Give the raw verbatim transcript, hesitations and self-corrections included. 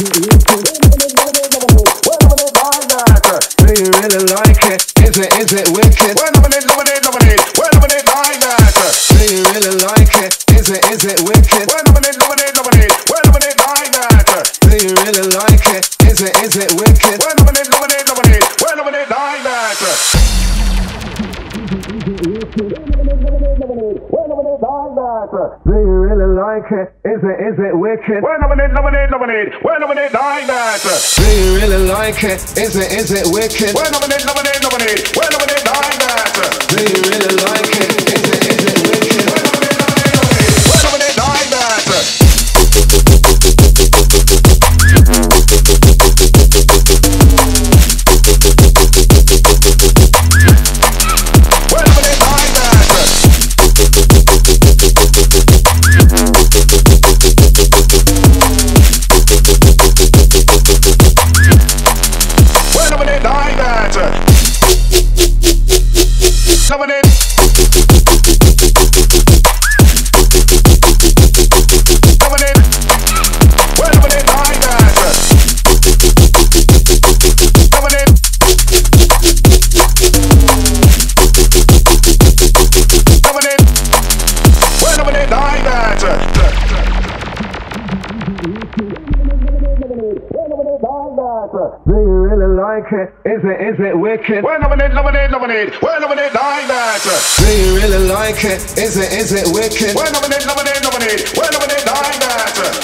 Is it wicked? Well, loving it, loving it, loving it. Well, loving it like that. Do you really like it? Is it, is it wicked? Well, loving it, loving it, loving it. Well, loving it like that. Do you really like it? Is it, is it wicked? Well, loving it, loving it, loving it. Well, loving it like that. Do you really like it? Is it, is it wicked? Well, loving it, loving it, loving it. Well, loving it like that. Do you really like it? Is it, is it wicked? Well, loving it, loving it, loving it. Well, loving it like that. Do you really like it? Is it, is it wicked? Well, loving it, loving it, loving it. Well, loving it like that. Do you really like it? Is it, is it wicked? Well, loving it, loving it, loving it. Well, loving it like that. Do you really like it? Is it, is it wicked? Well, loving it, loving it, loving it. Well, loving it like that.